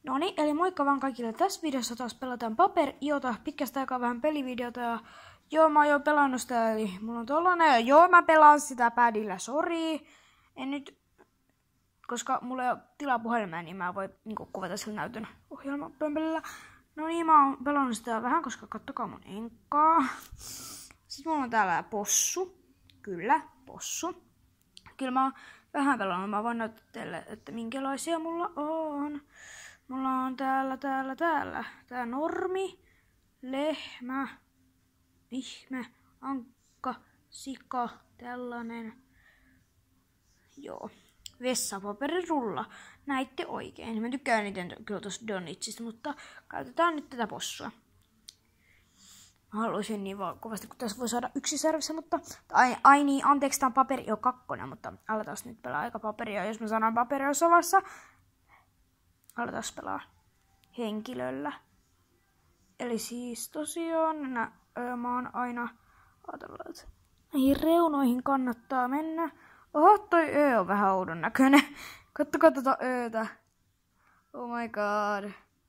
Noniin, eli moikka vaan kaikille. Tässä videossa taas pelataan Paper.iota, pitkästä aikaa vähän pelivideota ja joo, mä oon jo pelannut sitä, eli mulla on tollanen ja joo, mä pelaan sitä padilla, sori. En nyt, koska mulla ei ole tilaa puhelimeen, niin mä voin kuvata sillä näytön ohjelmapömpelillä. No niin, mä oon pelannut sitä vähän, koska kattokaa mun enkkaa. Sitten mulla on täällä possu, kyllä, possu. Kyllä mä oon vähän pelannut, mä voin näyttää teille, että minkälaisia mulla on. Mulla on täällä. Tää normi, lehmä, vihme, ankka, sika, tällainen. Joo. Vessapaperirulla. Näitte oikein. Mä tykkään niitä kyllä tosta Donitsista, mutta käytetään nyt tätä possua. Mä haluaisin niin vaan kovasti, kun tässä voi saada yksi service, mutta... Ai niin, anteeksi, tää on Paper.io 2, mutta aletaan nyt pelaa aika Paperia. Jos mä sanon Paperia jossain vaiheessa, aletaan pelaa henkilöllä. Eli siis tosiaan, mä oon aina ajatellut, että näihin reunoihin kannattaa mennä. Oho, toi Ö on vähän oudon näköinen. Kattokaa tota Ötä. Oh my god.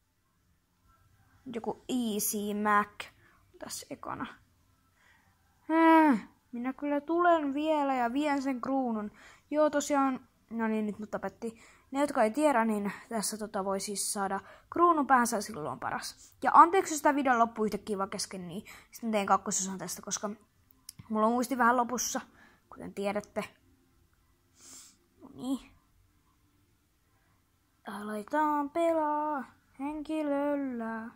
Joku Easy Mac tässä ekana. Minä kyllä tulen vielä ja vien sen kruunun. Joo, tosiaan, no niin, nyt mut tapetti. Ne, jotka ei tiedä, niin tässä voi siis saada kruunun päänsä, silloin on paras. Ja anteeksi, jos tämä video loppuu yhtäkkiä vaan kesken, niin sitten teen kakkososan tästä, koska mulla on muisti vähän lopussa, kuten tiedätte. No niin. Aletaan pelaa henkilöllä.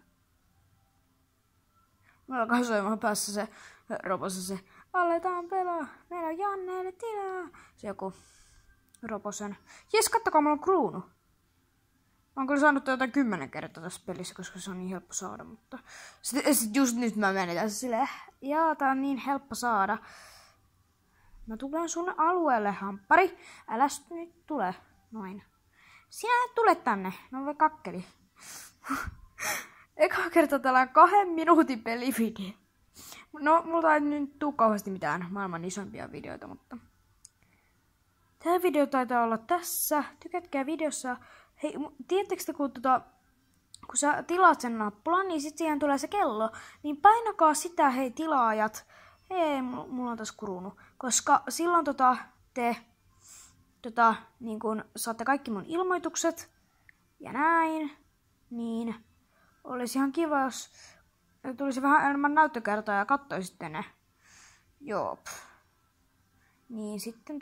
Mulla alkaa soimaan päässä se ropossa se. Aletaan pelaa, meillä on Janneelle tilaa. Se joku roposen. Jes, kattokaa, mulla on kruunu. Mä oon kyllä saanut jotain 10 kertaa tässä pelissä, koska se on niin helppo saada, mutta... Sit just nyt mä menen tässä silleen, jaa, tää on niin helppo saada. Mä tulen sun alueelle, hamppari. Äläs nyt tule. Noin. Sinä et tule tänne. No voi kakkeli. Eka kerta tällainen 2 minuutin pelivideo. No, multa ei nyt tuu kauheasti mitään maailman isompia videoita, mutta... Tää video taitaa olla tässä. Tykätkää videossa. Hei, tiedättekö te, kun sä tilaat sen nappulan, niin sit siihen tulee se kello. Niin painakaa sitä, hei tilaajat. Hei, mulla on tässä kruunu. Koska silloin te niin kun saatte kaikki mun ilmoitukset. Ja näin. Niin olisi ihan kiva, jos tulisi vähän enemmän näyttökertoja ja katsoisitte ne. Joop. Niin sitten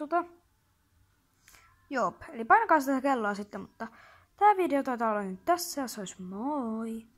Joop. Eli painakaa sitä kelloa sitten, mutta tää video taitaa olla nyt tässä ja se olisi moi.